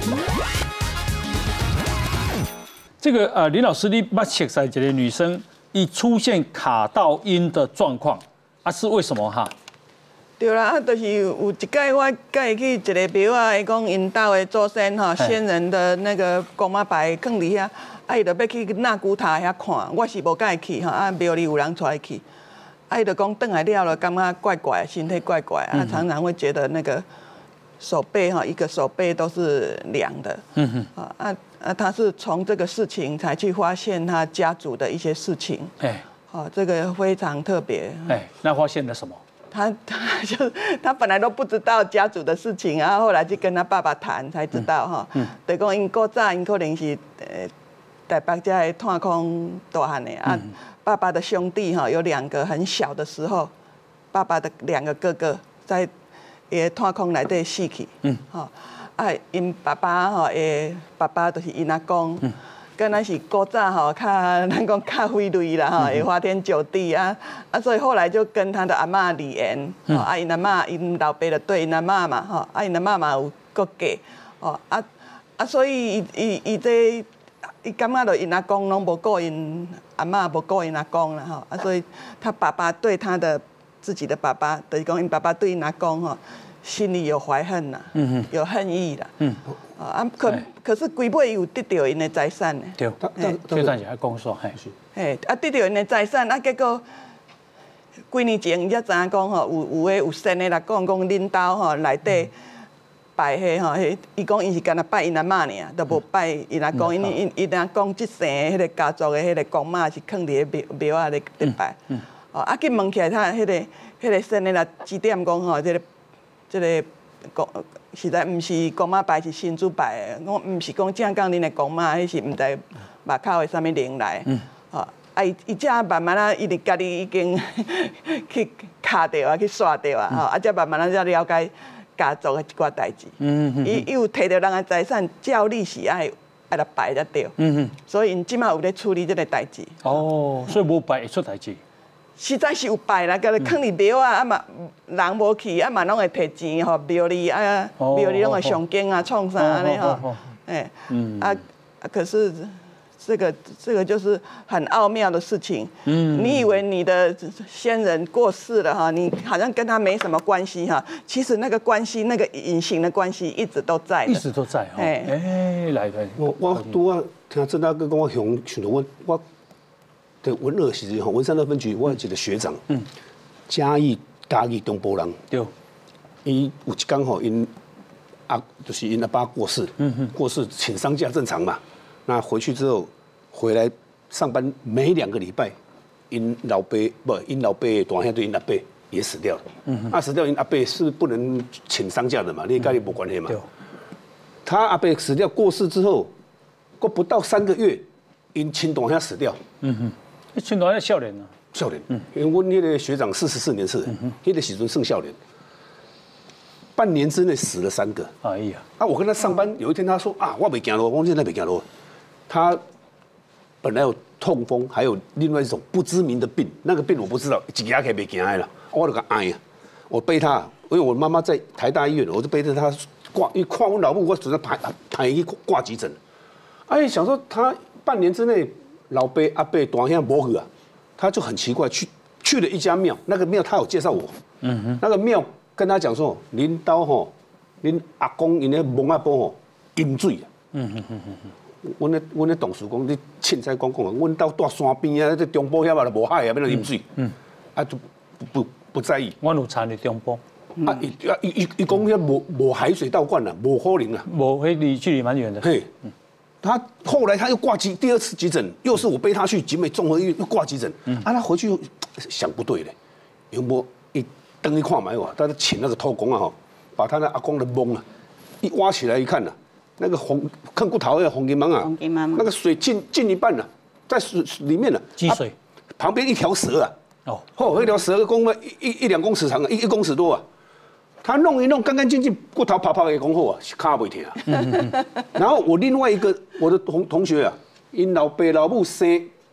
这个林老师，你捌熟悉一个女生，一出现卡到阴的状况，是为什么哈？ 对啦，就是有一届我甲伊去一个庙啊，伊讲因兜的祖先吼，先人的那个公妈牌放伫遐，伊就要去纳古塔遐看，我是无甲伊去吼，庙里有人带伊去，伊就讲转来了了，感觉怪怪，身体怪怪，常常会觉得那个手背哈，一个手背都是凉的，他是从这个事情才去发现他家族的一些事情，这个非常特别， 那发现了什么？ 他本来都不知道家族的事情，然后后来去跟他爸爸谈才知道哈，就讲因古早因可能是台北这的炭矿大汉的爸爸的兄弟哈有2个很小的时候，爸爸的2个哥哥在炭矿内底死去，因爸爸吼，爸爸就是因阿公，敢若是古早吼，咱讲较费类啦吼，会花天酒地所以后来就跟他的阿嬷离缘，因阿嬷因老爸就对因阿嬷嘛，因阿嬷嘛有搁嫁，所以伊感觉到因阿公拢无顾因阿嬷，无顾因阿公啦所以他爸爸对他的自己的爸爸，就是讲因爸爸对因阿公吼。心里有怀恨呐，有恨意啦，可是规尾有得到因的财产呢。 对，这段是爱讲说， 得到因的财产，结果几年前伊才知影讲吼，有神的来讲恁兜吼内底拜伊讲伊是干那拜因阿嬷尔，都无拜因阿公，因阿公即生迄个家族的迄个公妈是放伫个庙仔咧拜，去问起来，他迄个神的来指点讲吼，这个实在唔是公妈牌，是新主牌的。我唔是讲正讲恁的公妈，迄是唔知目口的啥物灵来。伊才慢慢伊家己已经去卡掉啊，去刷掉啊，才慢慢才了解家族的一寡代志。伊有摕到人的财产，照理是爱来败才对。所以因即马有咧处理这个代志。 所以无败会出代志。 实在是有败啦，甲你放伫庙啊，嘛人无去，嘛拢会摕钱吼庙里庙里拢会上经创啥安尼吼，可是这个就是很奥妙的事情。你以为你的先人过世了哈，你好像跟他没什么关系哈，其实那个关系，那个隐形的关系一直都在。 一直都在哈。来， 我拄啊听郑大哥讲，我想到我。对文二时吼，文山2分局我有一个学长，嘉义中部人， 对， 伊有一天吼，就是因阿爸过世，过世请丧假正常嘛。那回去之后回来上班，每2个礼拜，因老爸大兄对因阿伯也死掉了。死掉因阿伯是不能请丧假的嘛，你跟你无关系嘛。他阿伯死掉过世之后，过不到3个月，因亲大兄死掉。 亲大兄少年啊， 少年，因为阮迄个学长44年次的，迄个时阵剩少年，半年之内死了3个。 哎呀， 我跟他上班，有一天他说我袂行路，我现在袂行路。他本来有痛风，还有另外一种不知名的病，那个病我不知道，一牙起袂行的啦，我就讲哎呀，我背他，因为我妈妈在台大医院，我就背着他挂，因为看我老母，我只能排去挂急诊。想说他半年之内。老爸阿伯大兄无去啊，他就很奇怪，去了一家庙，那个庙他有介绍我，那个庙跟他讲说，恁兜吼，恁阿公因咧蒙阿婆吼饮水啊，阮咧同事讲，你凊彩讲，阮兜住山边啊，这中部遐嘛就无海啊，要来饮水，就不在意。 我有产伫中部， 伊讲遐无海水倒灌啊，无可能啊， 无迄距离蛮远的。 他后来他又挂第2次急诊，又是我背他去集美综合医院又挂急诊。他回去又想不对嘞，有无一灯一看买哇，他就请那个偷工啊把他的阿公的懵一挖起来一看那个坑骨头的红金芒那个水进一半了，在水里面了， 积水， 旁边一条蛇那条蛇公1-2公尺长1公尺多啊。他弄一弄干干净净，骨头啪啪的讲好是卡袂疼然后我另外一个我的同学因老爸老母生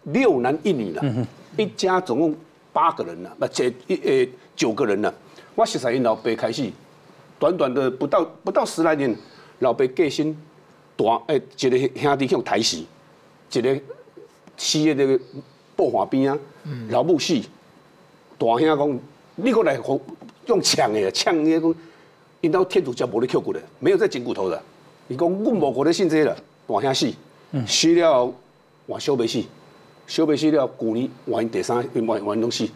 6男1女一家总共8个人9个人我熟悉因老爸开始，短短的不到10来年，老爸过身一个兄弟向抬死，一个死的那个布环边啊，老母死，大兄讲你过来用抢的，抢那个，因到天主教无咧扣骨的，没有在捡骨头的。伊讲阮无过咧信这个，大兄死，死了换小妹死，小妹死了，旧年换第三换拢死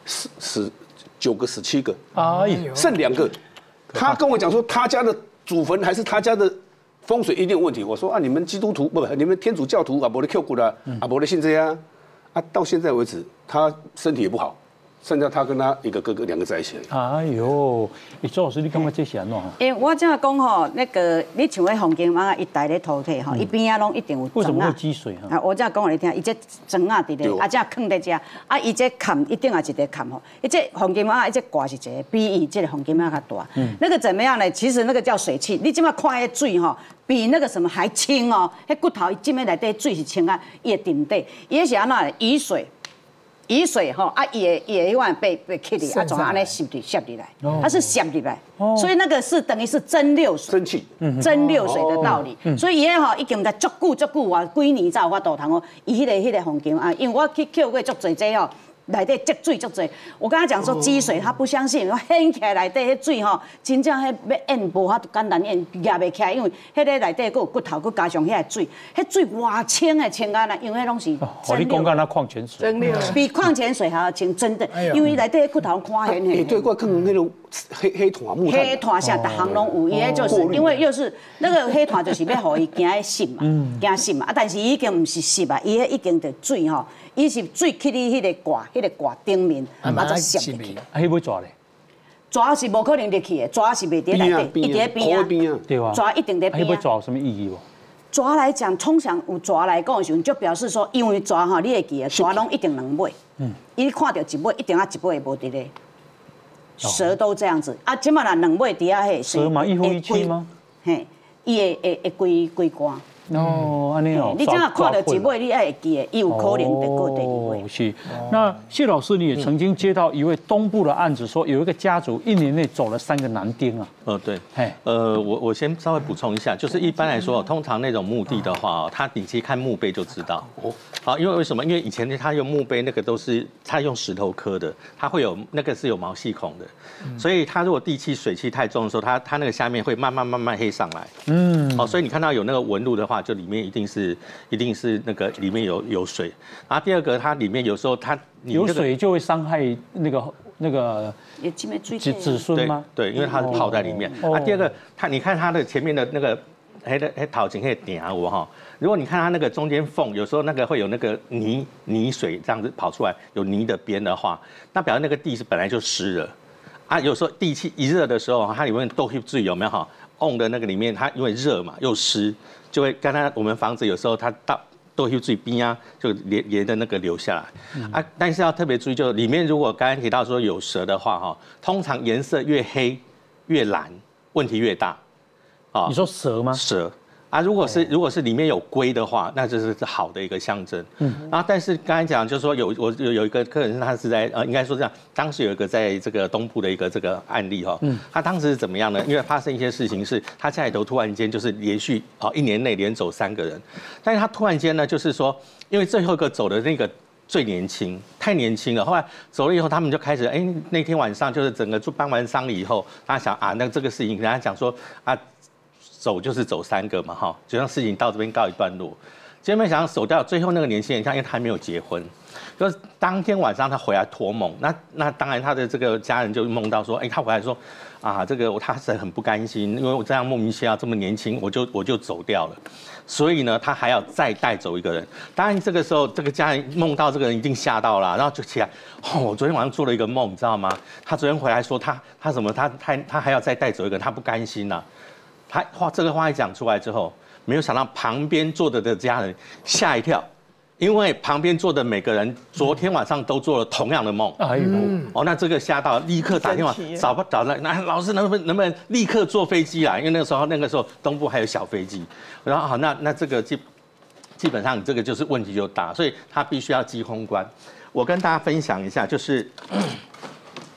，9个17个， 哎呦， 剩2个。他跟我讲说，他家的祖坟还是他家的风水一定有问题。我说啊，你们基督徒不，你们天主教徒啊，没得扣骨的啊，没得信这啊，到现在为止，他身体也不好，剩下他跟他一个哥哥2个在一起而已。 哎呦，周老师，你感觉这是安怎？ 因为我这样讲吼，那个你像迄黄金妈啊，一代咧土体吼，伊边仔拢一定有为什么会砖积水哈？ 啊，我这样讲互你听，伊这砖啊伫咧，啊这放在遮，啊伊这坎一定也一个坎吼，伊这黄金妈伊这挂是一个，比伊这个黄金妈较大。那个怎么样呢？其实那个叫水汽，你即摆看迄水吼，比那个什么还清哦，迄骨头伊浸在内底水是清啊，伊的底底，伊是安怎雨水。雨水吼啊，伊的迄款被吸入，啊，从安尼吸入来，它是吸入来，所以那个是等于是蒸馏水， 蒸汽， 蒸馏水的道理。所以伊迄吼已经在足久啊，几年才有法度通哦。伊迄个黄金啊，因为我去捡过足侪这吼。内底积水足侪，我跟他讲说积水，他不相信，我掀起来内底迄水吼，真正迄要淹无遐简单淹，压袂起来，因为迄个内底佫有骨头，佫加上遐水，迄水偌清的清啊啦，因为迄拢是哦，你讲那矿泉水， 蒸馏比矿泉水还要清，真的，因为内底迄骨头看显哎，对，我看那种黑炭木炭， 黑炭啥逐项拢有，伊迄就是因为又是那个黑炭就是要互伊惊迄湿嘛，惊湿嘛，啊，但是伊已经毋是湿啊，伊迄已经着水吼，伊是水去你迄个挂顶面，啊再吸入去。 啊，迄要抓咧？ 抓是无可能入去的，抓是袂伫内底，伊伫边啊， 对吧？ 抓一定伫啊，迄要边啊。 抓有什么意义无？ 抓来讲，通常有抓来讲的时候，就表示说，因为抓吼，你会记得抓拢一定两尾，伊看到一尾，一定啊一尾无伫咧。蛇都这样子啊，即摆若两尾伫遐嘿， 蛇嘛，一夫一妻吗？ 嘿，伊会归光。 哦，安尼哦。 你这样看到一尾，你爱会记得，伊有可能得过第二尾。 是。那谢老师，你也曾经接到一位东部的案子，说有一个家族1年内走了3个男丁啊。 对。我先稍微补充一下，就是一般来说，通常那种墓地的话，你其实看墓碑就知道。好，因为为什么？因为以前他用墓碑那个都是他用石头刻的，它会有那个是有毛细孔的，所以它如果地气水气太重的时候，它那个下面会慢慢黑上来。所以你看到有那个纹路的话，就里面一定是那个里面有水。然后第二个，它里面有时候有水就会伤害那个子孙吗？ 对，因为它泡在里面。第二个，你看它的前面的那个黑头前黑点啊，如果你看它那个中间缝，有时候那个会有那个泥水这样子跑出来，有泥的边的话，那表示那个地是本来就湿了。有时候地气一热的时候，它里面都会注意有没有哈瓮的那个里面，它因为热嘛又湿，就会刚才我们房子有时候它都会注意边啊，就连的那个流下来但是要特别注意，就里面如果刚才提到说有蛇的话通常颜色越黑越蓝，问题越大。 你说蛇吗？ 蛇。如果是里面有龟的话，那就是好的一个象征。但是刚才讲就是说我有一个客人，他是在应该说这样，当时有一个在这个东部的一个这个案例他当时是怎么样呢？因为发生一些事情是，他家里头突然间就是连续1年内连走3个人，但是他突然间呢，就是说，因为最后一个走的那个最年轻，太年轻了。后来走了以后，他们就开始那天晚上就是整个办完丧礼以后，他想那这个事情跟他讲说走就是走3个嘛就让事情到这边告一段落。结果没想到走掉最后那个年轻人，因为他还没有结婚，就是当天晚上他回来托梦，那当然他的这个家人就梦到说，他回来说这个他是很不甘心，因为我这样莫名其妙这么年轻我就走掉了，所以呢他还要再带走一个人。当然这个时候这个家人梦到这个人一定吓到了，然后就起来我昨天晚上做了一个梦，你知道吗？他昨天回来说他什么他还要再带走一个人，他不甘心呐。这个话一讲出来之后，没有想到旁边坐的家人吓一跳，因为旁边坐的每个人昨天晚上都做了同样的梦。那这个吓到，立刻打电话找那老师能不能立刻坐飞机来？因为那个时候东部还有小飞机。然后好，那这个基本上这个就是问题就大，所以他必须要机空关。我跟大家分享一下，就是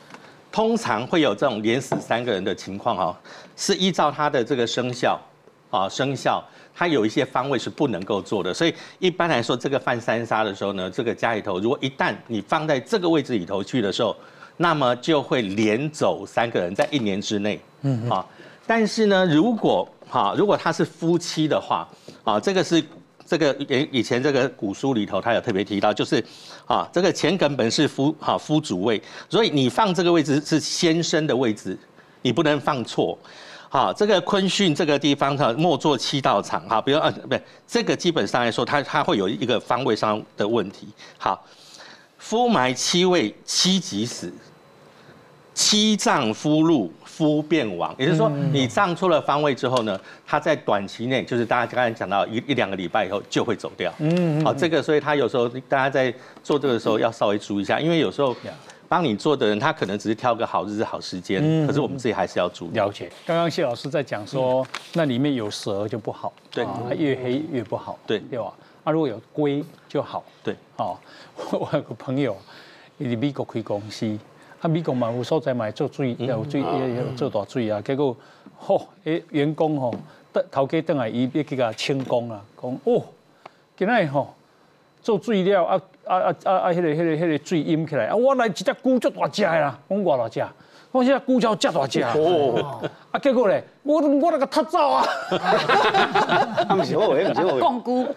通常会有这种连死3个人的情况是依照他的这个生肖生肖，它有一些方位是不能够做的。所以一般来说，这个犯三杀的时候呢，这个家里头如果一旦你放在这个位置里头去的时候，那么就会连走3个人，在1年之内。但是呢，如果他是夫妻的话，这个以前这个古书里头他有特别提到，就是这个乾艮本是夫主位，所以你放这个位置是先生的位置，你不能放错。这个坤巽这个地方莫作7道场，比如不，这个基本上来说它会有一个方位上的问题。好，夫埋7位，7即死。7葬夫禄，夫变亡，也就是说，你葬错了方位之后呢，他在短期内，就是大家刚才讲到1、2个礼拜以后就会走掉。这个，所以他有时候大家在做这个时候要稍微注意一下，因为有时候帮你做的人，他可能只是挑个好日子、好时间，可是我们自己还是要注意。 了解。刚刚谢老师在讲说，那里面有蛇就不好， 对， 越黑越不好，对吧？如果有龟就好，对。我有个朋友，伊在美国开公司。美国嘛有所在嘛做水，有做大水啊。结果，员工头家转来，伊要去甲清工啊，讲今仔做水了迄个水淹起来我来一只龟足大只的啦，讲偌大只，我这只龟超遮大只结果咧，我那个踢走啊， 唔是我的，唔是我的， 讲龟。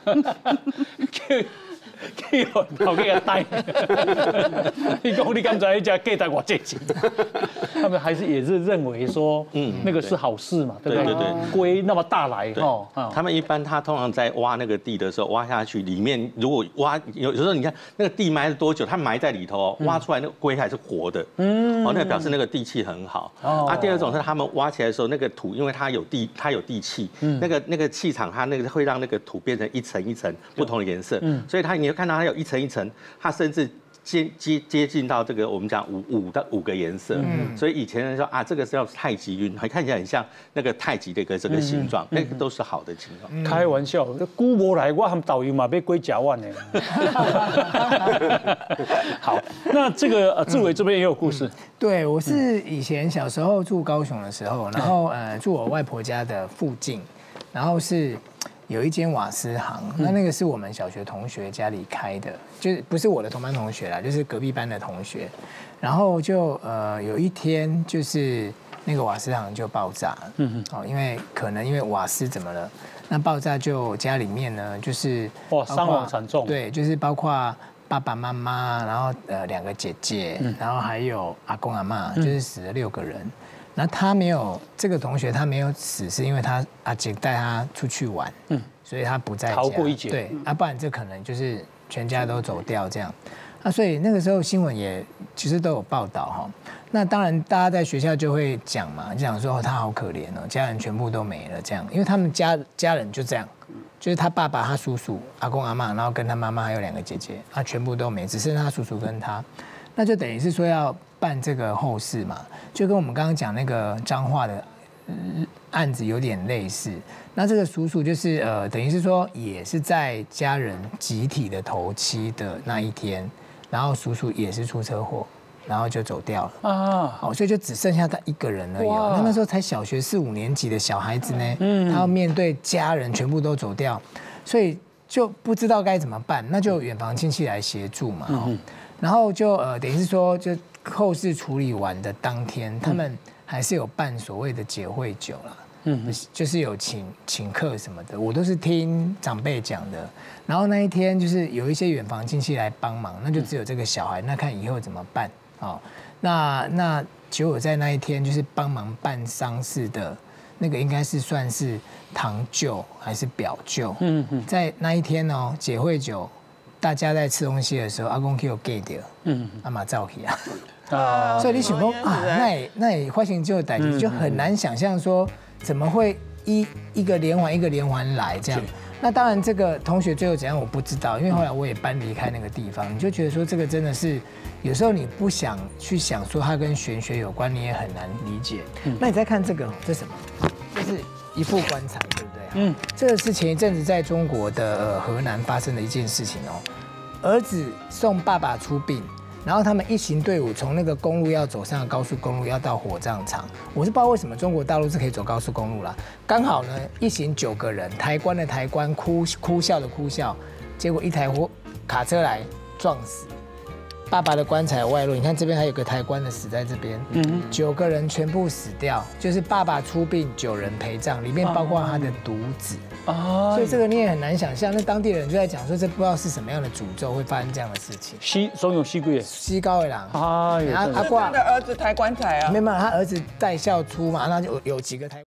去头家个呆，你讲你刚才一家给他我这钱，他们还是也是认为说，那个是好事嘛，对不对？对，龟那么大来他们一般他通常在挖那个地的时候，挖下去里面如果挖有时候你看那个地埋了多久，它埋在里头，挖出来那个龟还是活的，那表示那个地气很好。第二种是他们挖起来的时候，那个土因为它有地气，那个气场它那个会让那个土变成一层一层不同的颜色，所以你会看到它有一层一层，它甚至接近到这个我们讲5个颜色，所以以前人说这个是叫太极晕，还看起来很像那个太极的一个这个形状，那个都是好的情况。 开玩笑，龟无来，我和导游嘛被龟夹腕呢。好，那这个志伟这边也有故事。 对，我是以前小时候住高雄的时候，然后住我外婆家的附近，然后是。有一间瓦斯行，那个是我们小学同学家里开的，就是不是我的同班同学啦，就是隔壁班的同学。然后就有一天就是那个瓦斯行就爆炸了，因为瓦斯怎么了？那爆炸就家里面呢就是伤亡惨重， 对，就是包括爸爸妈妈，然后2个姐姐，然后还有阿公阿嬷，就是死了6个人。那这个同学他没有死，是因为他阿姐带他出去玩，所以他不在家， 逃过一劫。 对，不然这可能就是全家都走掉这样。所以那个时候新闻也其实都有报道哈。那当然大家在学校就会讲嘛，就讲说他好可怜哦，家人全部都没了这样，因为他们家人就这样，就是他爸爸、他叔叔、阿公阿嬷，然后跟他妈妈还有2个姐姐，他全部都没，只剩他叔叔跟他，那就等于是说要办这个后事嘛，就跟我们刚刚讲那个彰化的案子有点类似。那这个叔叔就是等于是说也是在家人集体的头七的那一天，然后叔叔也是出车祸，然后就走掉了啊。所以就只剩下他一个人而已。那时候才小学4、5年级的小孩子呢，他要面对家人全部都走掉，所以就不知道该怎么办，那就远房亲戚来协助嘛。然后就等于是说，就后事处理完的当天，他们还是有办所谓的解穢酒啦，就是有请客什么的，我都是听长辈讲的。然后那一天就是有一些远房亲戚来帮忙，那就只有这个小孩，那看以后怎么办哦。那结果在那一天就是帮忙办丧事的那个，应该是算是堂舅还是表舅？在那一天哦，解穢酒。大家在吃东西的时候，阿公给我 get 掉，阿妈照起啊，所以你想说那也发生这个代志，就很难想象说怎么会一个连环来这样。那当然这个同学最后怎样我不知道，因为后来我也搬离开那个地方，你就觉得说这个真的是有时候你不想去想说它跟玄学有关，你也很难理解。那你再看这个，这是什么？这是一副棺材，对不对？这个是前一阵子在中国的河南发生的一件事情哦。儿子送爸爸出殡， 然后他们一行队伍从那个公路要走上高速公路，要到火葬场。我是不知道为什么中国大陆是可以走高速公路啦，刚好呢一行9个人，抬棺的抬棺，哭笑的哭笑，结果一台卡车来撞死。爸爸的棺材外露，你看这边还有个抬棺的死在这边，9个人全部死掉，就是爸爸出殡，9人陪葬，里面包括他的独子。所以这个你也很难想象，那当地人就在讲说，这不知道是什么样的诅咒会发生这样的事情。 总有西贵， 西高的狼， 阿挂的儿子抬棺材啊， 没有，他儿子带孝出嘛，那就有几个抬。